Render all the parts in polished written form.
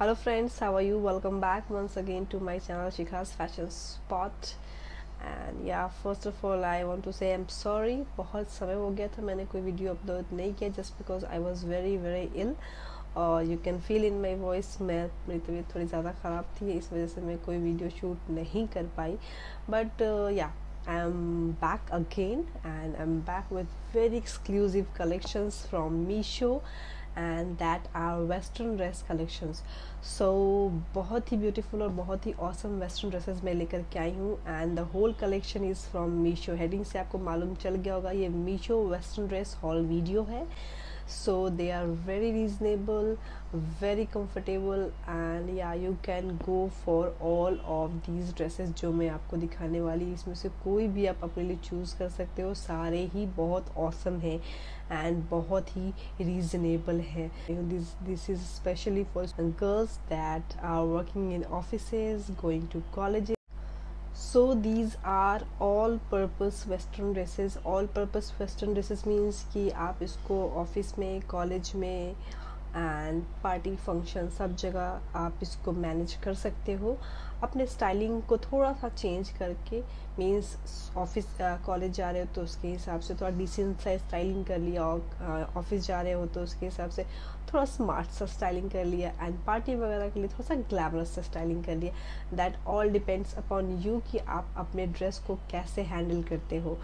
Hello friends, how are you? Welcome back once again to my channel Shikha's Fashion Spot. And yeah, first of all I want to say I'm sorry. बहुत समय हो गया था मैंने कोई video upload नहीं किया just because I was very ill. और you can feel in my voice मेरी तबीयत थोड़ी ज़्यादा ख़राब थी, इस वजह से मैं कोई वीडियो शूट नहीं कर पाई. But yeah, I'm back again and I'm back with very exclusive collections from Meesho and that are western dress collections. So बहुत ही beautiful और बहुत ही awesome western dresses मैं लेकर के आई हूँ and the whole collection is from Meesho. heading से आपको मालूम चल गया होगा ये Meesho western dress haul video है. So they are very reasonable, very comfortable and yeah, you can go for all of these dresses जो मैं आपको दिखाने वाली. इसमें से कोई भी आप अपने लिए चूज़ कर सकते हो. सारे ही बहुत awesome हैं and बहुत ही reasonable हैं. This is especially for girls that are working in offices, going to colleges. So these are all purpose western dresses. all purpose western dresses means कि आप इसको ऑफिस में, कॉलेज में एंड पार्टी फंक्शन सब जगह आप इसको मैनेज कर सकते हो. अपने स्टाइलिंग को थोड़ा सा चेंज करके, मीन्स ऑफिस कॉलेज जा रहे हो तो उसके हिसाब से थोड़ा डिसेंट सा स्टाइलिंग कर लिया, और ऑफिस जा रहे हो तो उसके हिसाब से थोड़ा स्मार्ट सा स्टाइलिंग कर लिया, एंड पार्टी वगैरह के लिए थोड़ा सा ग्लैमरस सा स्टाइलिंग कर लिया. That all depends upon you कि आप अपने ड्रेस को कैसे हैंडल करते हो.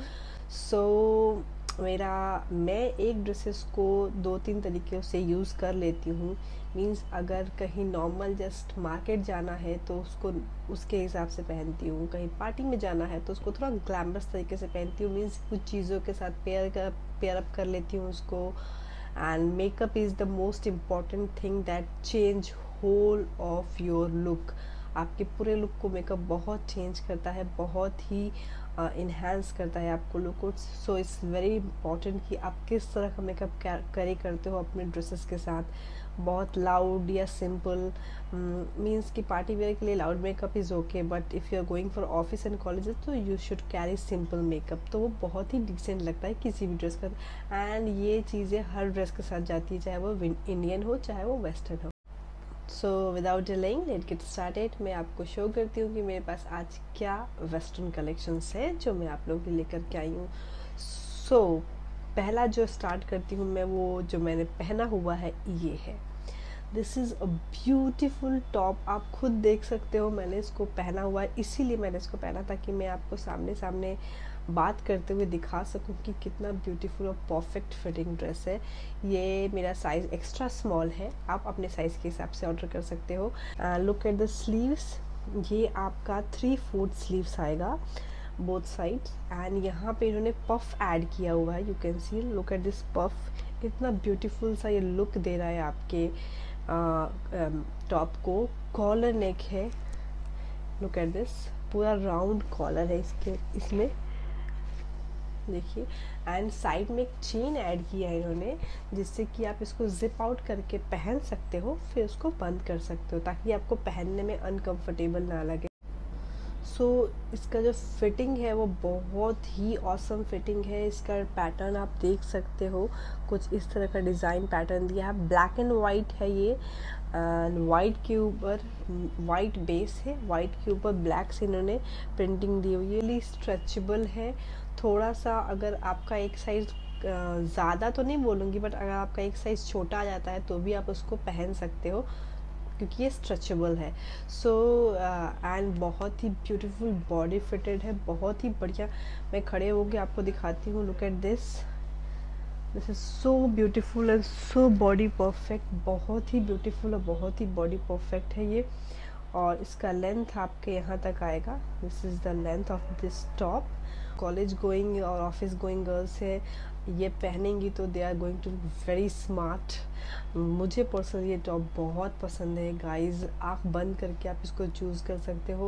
सो मैं एक ड्रेसेस को 2-3 तरीक़ों से यूज़ कर लेती हूँ. मीन्स अगर कहीं नॉर्मल जस्ट मार्केट जाना है तो उसको उसके हिसाब से पहनती हूँ. कहीं पार्टी में जाना है तो उसको थोड़ा ग्लैमरस तरीके से पहनती हूँ. मीन्स कुछ चीज़ों के साथ पेयर अप कर लेती हूँ उसको. And makeup is the most important thing that change whole of your look. आपके पूरे लुक को मेकअप बहुत चेंज करता है, बहुत ही इन्हांस करता है आपको लुक को. सो इट्स वेरी इंपॉर्टेंट कि आप किस तरह का मेकअप कैरी करते हो अपने ड्रेसेस के साथ. बहुत लाउड या सिंपल, मीन्स कि पार्टी वेयर के लिए loud makeup is okay, but if you are going for office and colleges तो you should carry simple makeup. तो वो बहुत ही डिसेंट लगता है किसी भी ड्रेस का. एंड ये चीज़ें हर ड्रेस के साथ जाती है, चाहे वो इंडियन हो चाहे वो वेस्टर्न हो. So without delaying let get started. मैं आपको शो करती हूँ कि मेरे पास आज क्या वेस्टर्न कलेक्शंस है जो मैं आप लोगों के लेकर के आई हूँ. सो पहला जो स्टार्ट करती हूँ मैं, वो जो मैंने पहना हुआ है ये है. This is a beautiful top. आप खुद देख सकते हो मैंने इसको पहना हुआ है, इसीलिए मैंने इसको पहना ताकि मैं आपको सामने बात करते हुए दिखा सकूं कि कितना ब्यूटीफुल और परफेक्ट फिटिंग ड्रेस है. ये मेरा साइज़ एक्स्ट्रा स्मॉल है, आप अपने साइज़ के हिसाब से ऑर्डर कर सकते हो. Look at the sleeves. ये आपका 3/4 स्लीव्स आएगा बोथ साइड्स. एंड यहाँ पे इन्होंने पफ ऐड किया हुआ है. You can see, look at this puff. कितना ब्यूटीफुल सा ये लुक दे रहा है आपके टॉप को. कॉलर नेक है, लुक एट दिस. पूरा राउंड कॉलर है इसमें देखिए. एंड साइड में एक चेन ऐड किया है इन्होंने, जिससे कि आप इसको जिप आउट करके पहन सकते हो, फिर उसको बंद कर सकते हो ताकि आपको पहनने में अनकंफर्टेबल ना लगे. सो इसका जो फिटिंग है वो बहुत ही ऑसम फिटिंग है. इसका पैटर्न आप देख सकते हो, कुछ इस तरह का डिज़ाइन पैटर्न दिया है. ब्लैक एंड वाइट है ये. वाइट के ऊपर वाइट बेस है, वाइट के ऊपर ब्लैक से इन्होंने प्रिंटिंग दी हुई है. ये स्ट्रेचेबल है थोड़ा सा. अगर आपका एक साइज़ ज़्यादा तो नहीं बोलूँगी, बट अगर आपका एक साइज़ छोटा आ जाता है तो भी आप उसको पहन सकते हो क्योंकि ये स्ट्रेचेबल है. सो एंड बहुत ही ब्यूटीफुल बॉडी फिटेड है, बहुत ही बढ़िया. मैं खड़े होकर आपको दिखाती हूँ. Look at this. This is so beautiful and so body perfect. बहुत ही ब्यूटीफुल और बहुत ही बॉडी परफेक्ट है ये. और इसका लेंथ आपके यहाँ तक आएगा. This is the length of this top. College going और ऑफिस गोइंग गर्ल्स है, ये पहनेंगी तो they are going to very smart. मुझे पर्सनली ये टॉप बहुत पसंद है गाइज. आँख बंद करके आप इसको चूज़ कर सकते हो.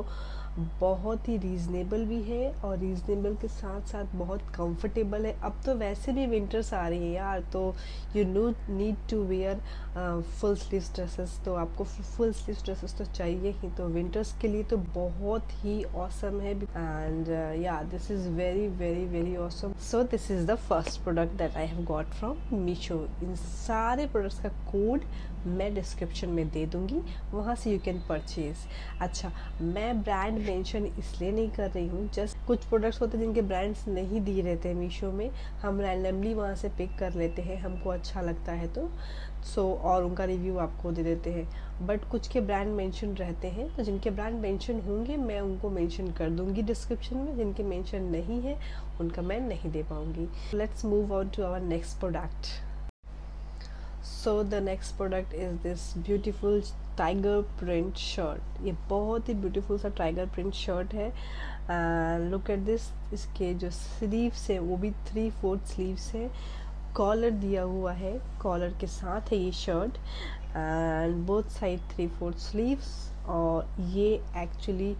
बहुत ही रीज़नेबल भी है और रीज़नेबल के साथ साथ बहुत कंफर्टेबल है। अब तो वैसे भी विंटर्स आ रही है यार, तो you need to wear full sleeve dresses, तो आपको फुल स्लीव ड्रेसेस तो चाहिए ही, तो विंटर्स के लिए तो बहुत ही ऑसम है। And yeah this is very very very awesome. So this is the first product that I have got from Meesho. इन सारे प्रोडक्ट्स का कोड मैं डिस्क्रिप्शन में दे दूँगी, वहाँ से यू कैन परचेज़। अच्छा, मैं ब्रांड मेंशन इसलिए नहीं कर रही हूँ, जस्ट कुछ प्रोडक्ट्स होते हैं जिनके ब्रांड्स नहीं दिए रहते हैं मीशो में, हम रैंडमली वहाँ से पिक कर लेते हैं, हमको अच्छा लगता है तो और उनका रिव्यू आपको दे देते हैं। बट कुछ के ब्रांड मेंशन रहते हैं, तो जिनके ब्रांड मेंशन होंगे मैं उनको मेंशन कर दूँगी डिस्क्रिप्शन में, जिनके मेंशन नहीं है उनका मैं नहीं दे पाऊँगी। Let's move on to our next product. So the next product is this beautiful tiger print shirt. ये बहुत ही ब्यूटीफुल सा टाइगर प्रिंट शर्ट है। लुक एट दिस, इसके जो स्लीव्स है वो भी 3/4 स्लीव्स है, कॉलर दिया हुआ है, कॉलर के साथ है ये shirt, and both side 3/4 sleeves. और ये एक्चुअली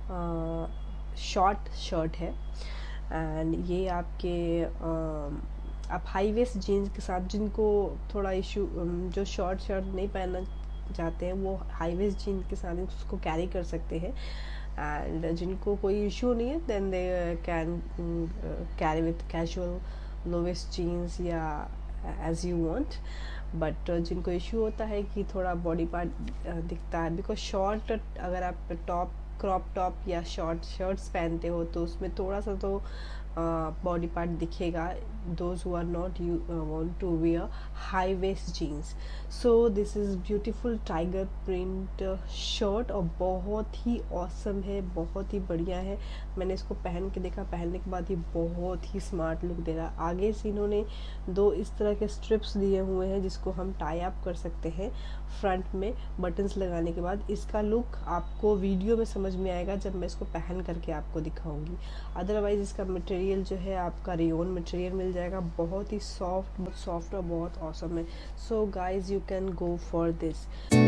शॉर्ट शर्ट है, एंड ये आपके आप हाई वेस्ट जीन्स के साथ, जिनको थोड़ा इशू, जो शॉर्ट शर्ट नहीं पहनना चाहते हैं वो हाई वेस्ट जीन्स के साथ उसको कैरी कर सकते हैं, एंड जिनको कोई इशू नहीं है then they can carry with casual low waist jeans या एज यू वांट। बट जिनको इशू होता है कि थोड़ा बॉडी पार्ट दिखता है, बिकॉज शॉर्ट अगर आप टॉप, क्रॉप टॉप या शॉर्ट शर्ट्स पहनते हो तो उसमें थोड़ा सा तो बॉडी पार्ट दिखेगा, those who are not want to wear high waist jeans. So this is beautiful tiger print shirt और बहुत ही awesome है, बहुत ही बढ़िया है। मैंने इसको पहन के देखा, पहनने के बाद ये बहुत ही स्मार्ट लुक दे रहा है। आगे से इन्होंने 2 इस तरह के स्ट्रिप्स दिए हुए हैं जिसको हम टाई अप कर सकते हैं फ्रंट में बटन्स लगाने के बाद। इसका लुक आपको वीडियो में समझ में आएगा जब मैं इसको पहन करके आपको दिखाऊंगी। अदरवाइज इसका मटेरियल जो है आपका रेयन मटेरियल मिल जाएगा, बहुत ही सॉफ्ट और बहुत ऑसम है। So guys you can go for this.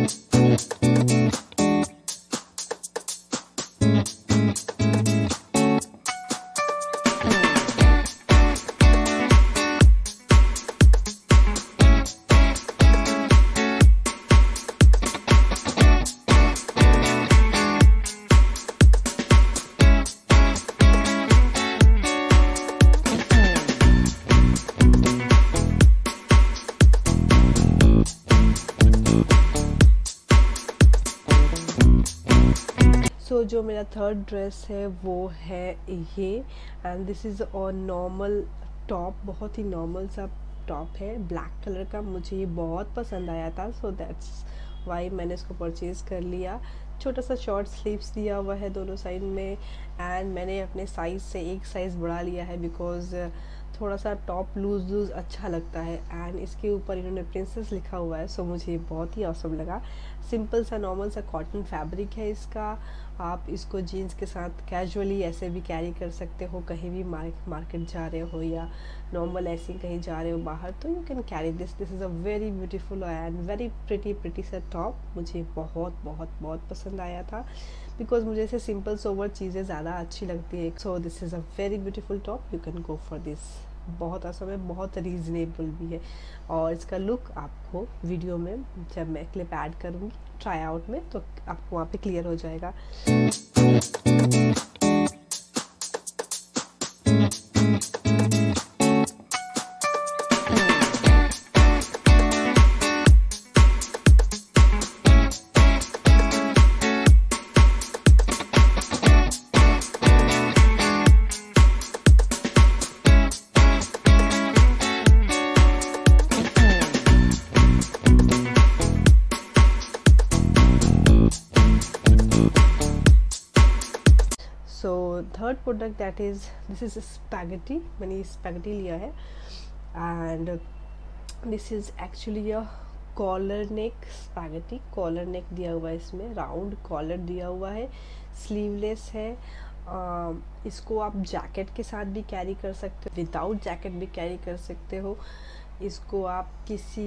So जो मेरा थर्ड ड्रेस है वो है ये, एंड दिस इज़ और नॉर्मल टॉप, बहुत ही नॉर्मल सा टॉप है ब्लैक कलर का। मुझे ये बहुत पसंद आया था, सो दैट्स वाई मैंने इसको परचेज़ कर लिया। छोटा सा शॉर्ट स्लीव्स दिया हुआ है दोनों साइड में, एंड मैंने अपने साइज़ से एक साइज़ बढ़ा लिया है बिकॉज़ थोड़ा सा टॉप लूज अच्छा लगता है। एंड इसके ऊपर इन्होंने प्रिंसेस लिखा हुआ है, सो मुझे बहुत ही ऑसम लगा। सिंपल सा नॉर्मल सा कॉटन फैब्रिक है इसका। आप इसको जीन्स के साथ कैजुअली ऐसे भी कैरी कर सकते हो, कहीं भी मार्केट जा रहे हो या नॉर्मल ऐसे ही कहीं जा रहे हो बाहर, तो you can carry this. This is a very beautiful and very pretty सा टॉप। मुझे बहुत बहुत बहुत पसंद आया था बिकॉज मुझे ऐसे सिंपल सोवर चीज़ें ज़्यादा अच्छी लगती है। So this is a very beautiful top, you can go for this. बहुत आसान है, बहुत रीज़नेबल भी है, और इसका लुक आपको वीडियो में जब मैं क्लिप ऐड करूँगी ट्राई आउट में तो आपको वहाँ पे क्लियर हो जाएगा। So third product that is this is spaghetti. मैंने स्पैगेटी लिया है, and this is actually a collar neck spaghetti. Collar neck दिया हुआ है, इसमें राउंड कॉलर दिया हुआ है, स्लीवलेस है। इसको आप जैकेट के साथ भी कैरी कर सकते हो, विदाउट जैकेट भी कैरी कर सकते हो। इसको आप किसी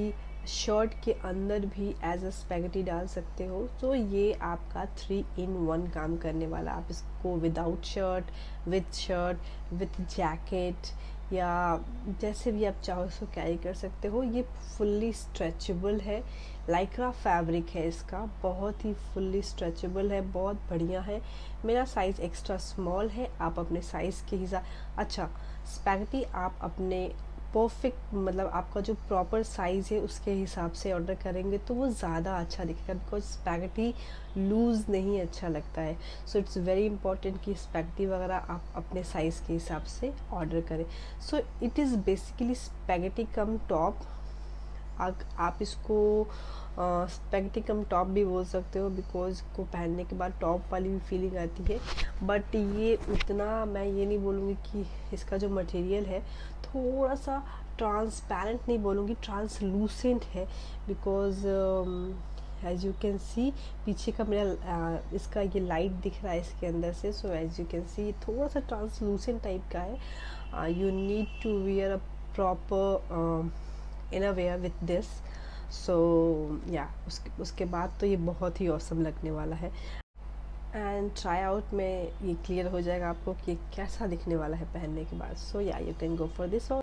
शर्ट के अंदर भी एज अ स्पैगेटी डाल सकते हो। तो ये आपका 3 in 1 काम करने वाला। आप इसको without shirt, with shirt, with jacket या जैसे भी आप चाहो इसको कैरी कर सकते हो। ये फुल्ली स्ट्रेचेबल है, लाइक्रा फैब्रिक है इसका, बहुत ही फुल्ली स्ट्रेचेबल है, बहुत बढ़िया है। मेरा साइज़ एक्स्ट्रा स्मॉल है, आप अपने साइज़ के हिसाब, अच्छा स्पैगेटी आप अपने परफेक्ट मतलब आपका जो प्रॉपर साइज़ है उसके हिसाब से ऑर्डर करेंगे तो वो ज़्यादा अच्छा दिखेगा, बिकॉज स्पैगेटी लूज़ नहीं अच्छा लगता है। सो इट्स वेरी इंपॉर्टेंट कि स्पैगेटी वगैरह आप अपने साइज़ के हिसाब से ऑर्डर करें। So it is basically spaghetti cum top. आप इसको स्पैगेटी कम टॉप भी बोल सकते हो, बिकॉज को पहनने के बाद टॉप वाली भी फीलिंग आती है। बट ये उतना मैं ये नहीं बोलूँगी कि इसका जो मटेरियल है थोड़ा सा ट्रांसपेरेंट नहीं बोलूँगी, ट्रांसलूसेंट है, because as you can see पीछे का मेरा इसका ये लाइट दिख रहा है इसके अंदर से। So as you can see थोड़ा सा ट्रांसलूसेंट टाइप का है। You need to wear a proper innerwear with this. So yeah उसके बाद तो ये बहुत ही औसम लगने वाला है। एंड ट्राई आउट में ये क्लियर हो जाएगा आपको कि कैसा दिखने वाला है पहनने के बाद। So yeah you can go for this.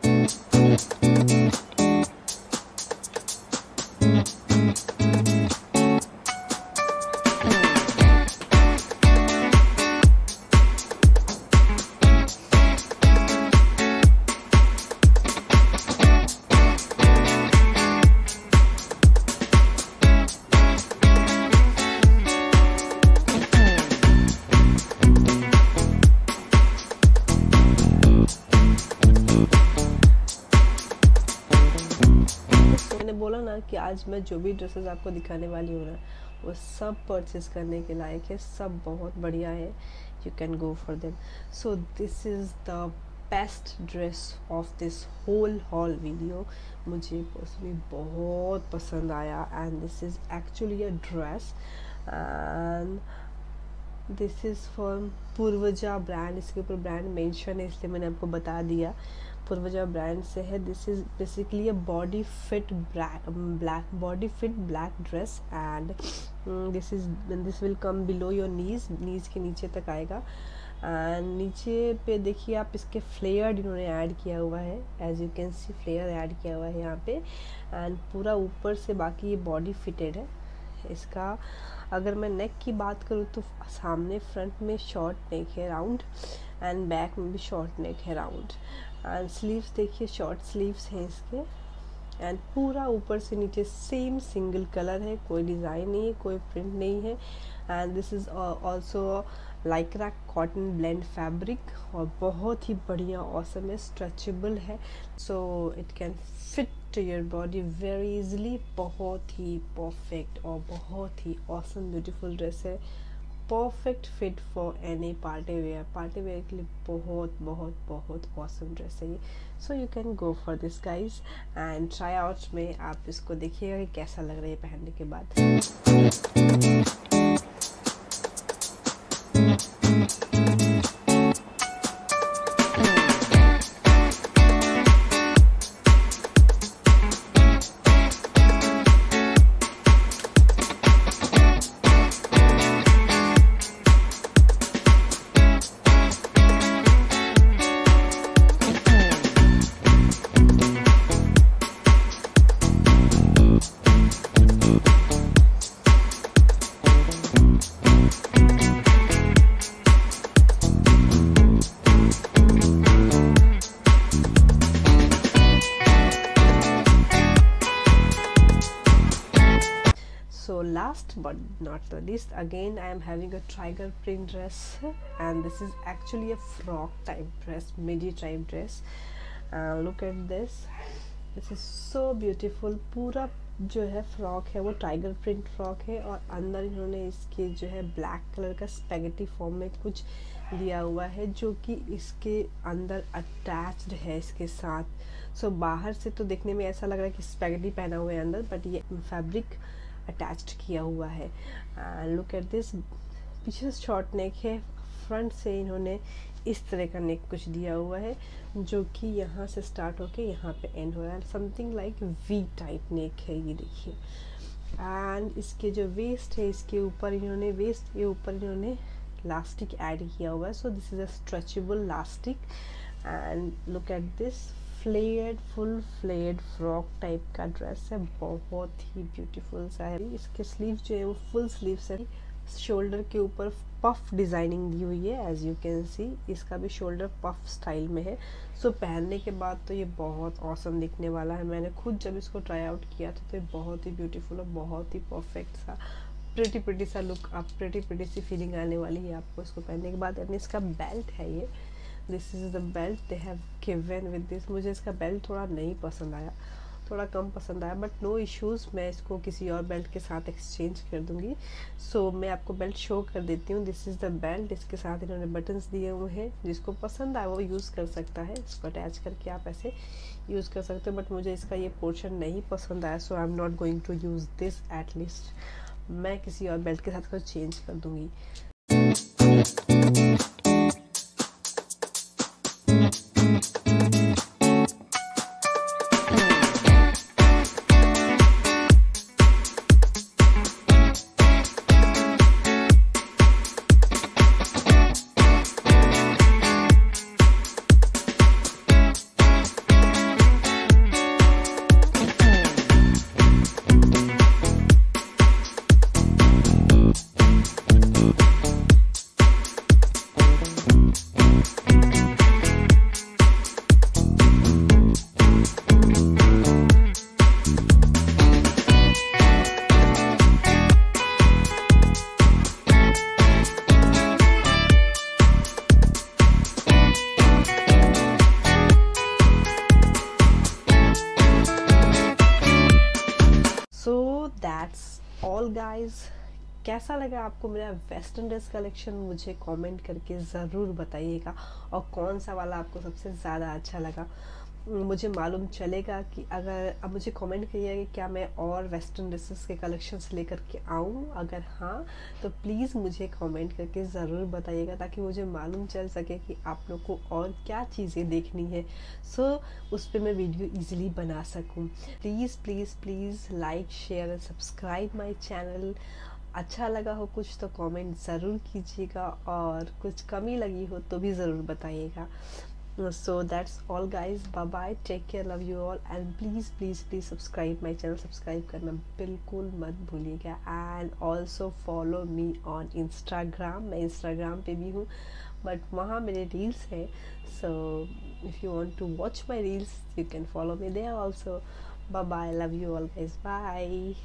मैंने बोला ना कि आज मैं जो भी ड्रेसेस आपको दिखाने वाली हूँ ना वो सब परचेज करने के लायक है, सब बहुत बढ़िया है। You can go for them. So this is the best dress of this whole whole video. मुझे पर्सनली बहुत पसंद आया and this is actually a dress and this is from Purvaja brand. इसके ऊपर ब्रांड मेंशन है इसलिए मैंने आपको बता दिया, पूर्वजा ब्रांड से है। This is basically a body fit black dress and this will come below your knees के नीचे तक आएगा। एंड नीचे पे देखिए आप इसके फ्लेयर इन्होंने ऐड किया हुआ है, as you can see flare add किया हुआ है यहाँ पे। एंड पूरा ऊपर से बाकी ये बॉडी फिटेड है इसका। अगर मैं नेक की बात करूँ तो सामने फ्रंट में शॉर्ट नेक है राउंड एंड बैक में भी शॉर्ट नेक है राउंड। एंड स्लीव्स देखिए शॉर्ट स्लीव्स हैं इसके। एंड पूरा ऊपर से नीचे सेम सिंगल कलर है, कोई डिज़ाइन नहीं है, कोई प्रिंट नहीं है। And this is also lycra cotton blend fabric और बहुत ही बढ़िया ऑसम है, स्ट्रेचेबल है। So it can fit to your body very easily. बहुत ही परफेक्ट और बहुत ही ऑसम ब्यूटीफुल ड्रेस है, perfect fit for any party wear के लिए बहुत बहुत बहुत ऑसम ड्रेस है ये। So you can go for this guys and try out में आप इसको देखिएगा कि कैसा लग रहा है पहनने के बाद। So last but not the least, again I am having a tiger print dress and this is actually a frock type dress, midi type dress. Look at this is so beautiful। पूरा जो है frock है वो tiger print frock है और अंदर इन्होंने इसके जो है ब्लैक कलर का स्पैगेटी फॉर्म में कुछ दिया हुआ है जो कि इसके अंदर अटैच्ड है इसके साथ। सो बाहर से तो देखने में ऐसा लग रहा है कि स्पैगेटी पहना हुआ है अंदर, बट ये फैब्रिक अटैच्ड किया हुआ है। लुक एट दिस, पीछे शॉर्ट नेक है, फ्रंट से इन्होंने इस तरह का नेक कुछ दिया हुआ है जो कि यहाँ से स्टार्ट होके यहाँ पे एंड हो रहा है, something like V type neck है ये देखिए। एंड इसके जो वेस्ट है इसके ऊपर इन्होंने वेस्ट के ऊपर इन्होंने लास्टिक ऐड किया हुआ है। So this is a stretchable elastic and look at this flared full flared frock type का ड्रेस है, बहुत ही ब्यूटीफुल सा है। इसके स्लीव जो है वो फुल स्लीव्स है, शोल्डर के ऊपर पफ डिजाइनिंग दी हुई है एज यू कैन सी, इसका भी शोल्डर पफ स्टाइल में है। सो पहनने के बाद तो ये बहुत ऑसम दिखने वाला है। मैंने खुद जब इसको ट्राई आउट किया था तो ये बहुत ही ब्यूटीफुल और बहुत ही परफेक्ट सा प्रिटी सा लुक, आप प्रिटी सी फीलिंग आने वाली है आपको इसको पहनने के बाद। एंड इसका बेल्ट है ये, this is the belt they have given with this. मुझे इसका बेल्ट थोड़ा नहीं पसंद आया, थोड़ा कम पसंद आया, बट नो इश्यूज़, मैं इसको किसी और बेल्ट के साथ एक्सचेंज कर दूंगी। सो मैं आपको बेल्ट शो कर देती हूँ। दिस इज़ द बेल्ट, इसके साथ इन्होंने बटन्स दिए हुए हैं, जिसको पसंद आए वो यूज़ कर सकता है। इसको अटैच करके आप ऐसे यूज़ कर सकते हो, बट मुझे इसका ये पोर्शन नहीं पसंद आया, so I am not going to use this at least. मैं किसी और बेल्ट के साथ को चेंज कर दूंगी। So that's all guys. कैसा लगा आपको मेरा वेस्टर्न ड्रेस कलेक्शन, मुझे कमेंट करके ज़रूर बताइएगा, और कौन सा वाला आपको सबसे ज़्यादा अच्छा लगा मुझे मालूम चलेगा। कि अगर अब मुझे कमेंट करिएगा कि क्या मैं और वेस्टर्न ड्रेसेस के कलेक्शंस लेकर के आऊँ, अगर हाँ तो प्लीज़ मुझे कमेंट करके ज़रूर बताइएगा, ताकि मुझे मालूम चल सके कि आप लोग को और क्या चीज़ें देखनी है। सो उस पर मैं वीडियो इजीली बना सकूँ। Please please please like share and subscribe my channel. अच्छा लगा हो कुछ तो कमेंट ज़रूर कीजिएगा, और कुछ कमी लगी हो तो भी ज़रूर बताइएगा। So that's all guys, bye bye, take care, love you all, and please please please subscribe my channel, subscribe करना बिल्कुल मत भूलिएगा। And also follow me on Instagram, मैं इंस्टाग्राम पे भी हूँ, बट वहाँ मेरे रील्स हैं। So if you want to watch my reels you can follow me there also. Bye bye, love you all guys, bye.